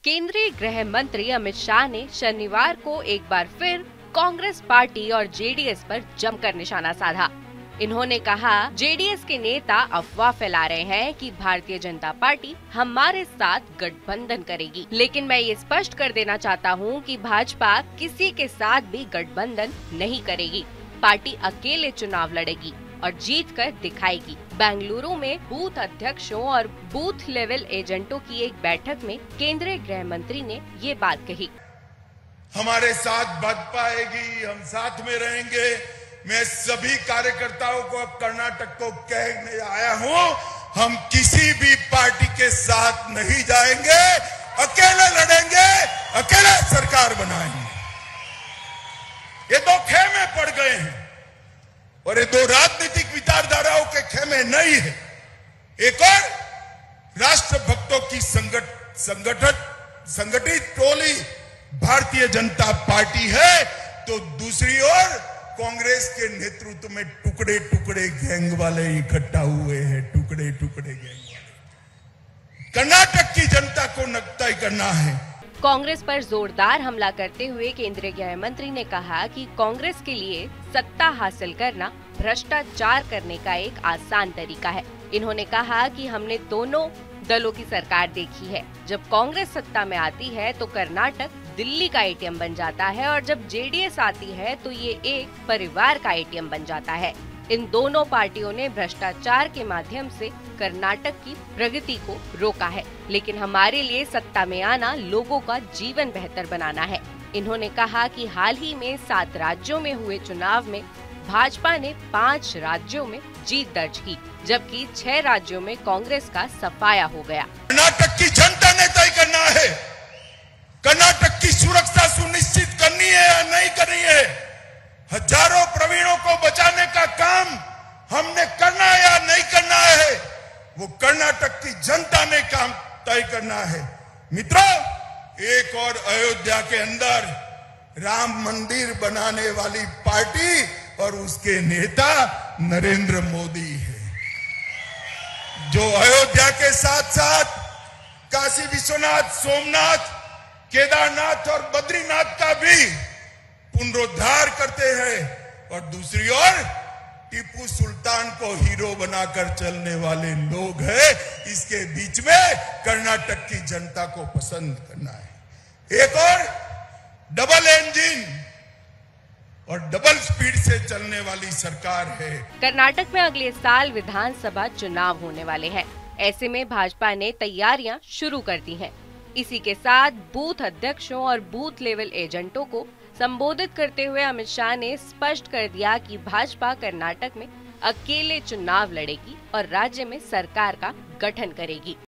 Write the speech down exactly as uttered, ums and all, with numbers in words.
केंद्रीय गृह मंत्री अमित शाह ने शनिवार को एक बार फिर कांग्रेस पार्टी और जेडीएस पर जमकर निशाना साधा। इन्होंने कहा, जेडीएस के नेता अफवाह फैला रहे हैं कि भारतीय जनता पार्टी हमारे साथ गठबंधन करेगी, लेकिन मैं ये स्पष्ट कर देना चाहता हूँ कि भाजपा किसी के साथ भी गठबंधन नहीं करेगी। पार्टी अकेले चुनाव लड़ेगी और जीत कर दिखाएगी। बेंगलुरु में बूथ अध्यक्षों और बूथ लेवल एजेंटों की एक बैठक में केंद्रीय गृह मंत्री ने ये बात कही। हमारे साथ भाजपा आएगी, हम साथ में रहेंगे। मैं सभी कार्यकर्ताओं को अब कर्नाटक को कहने आया हूं, हम किसी भी पार्टी के साथ नहीं जाएंगे, अकेले लड़ेंगे, अकेले सरकार बनाएंगे। ये दो खेमे पड़ गए हैं और ये दो राजनीतिक विचारधाराओं के खेमे नहीं है। एक और राष्ट्र भक्तों की संगठ संगठित संगठित टोली भारतीय जनता पार्टी है, तो दूसरी ओर कांग्रेस के नेतृत्व में टुकड़े टुकड़े गैंग वाले इकट्ठा हुए हैं। टुकड़े टुकड़े गैंग वाले कर्नाटक की जनता को नक्काई करना है। कांग्रेस पर जोरदार हमला करते हुए केंद्रीय गृह मंत्री ने कहा कि कांग्रेस के लिए सत्ता हासिल करना भ्रष्टाचार करने का एक आसान तरीका है। इन्होंने कहा कि हमने दोनों दलों की सरकार देखी है। जब कांग्रेस सत्ता में आती है तो कर्नाटक दिल्ली का एटीएम बन जाता है और जब जेडीएस आती है तो ये एक परिवार का एटीएम बन जाता है। इन दोनों पार्टियों ने भ्रष्टाचार के माध्यम से कर्नाटक की प्रगति को रोका है, लेकिन हमारे लिए सत्ता में आना लोगों का जीवन बेहतर बनाना है। इन्होंने कहा कि हाल ही में सात राज्यों में हुए चुनाव में भाजपा ने पाँच राज्यों में जीत दर्ज की, जबकि छह राज्यों में कांग्रेस का सफाया हो गया। कर्नाटक की जनता ने तय करना है, कर्नाटक की सुरक्षा सुनिश्चित करनी है या नहीं करनी है। हजारों प्रवीणों को बचाने का काम हमने करना है या नहीं करना है, वो कर्नाटक की जनता ने काम तय करना है। मित्रों, एक और अयोध्या के अंदर राम मंदिर बनाने वाली पार्टी और उसके नेता नरेंद्र मोदी है, जो अयोध्या के साथ साथ काशी विश्वनाथ, सोमनाथ, केदारनाथ और बद्रीनाथ का भी पुनरुद्धार करते हैं, और दूसरी ओर टीपू सुल्तान को हीरो बनाकर चलने वाले लोग हैं। इसके बीच में कर्नाटक की जनता को पसंद करना है। एक और डबल इंजन और डबल स्पीड से चलने वाली सरकार है। कर्नाटक में अगले साल विधानसभा चुनाव होने वाले हैं। ऐसे में भाजपा ने तैयारियां शुरू कर दी हैं। इसी के साथ बूथ अध्यक्षों और बूथ लेवल एजेंटों को संबोधित करते हुए अमित शाह ने स्पष्ट कर दिया कि भाजपा कर्नाटक में अकेले चुनाव लड़ेगी और राज्य में सरकार का गठन करेगी।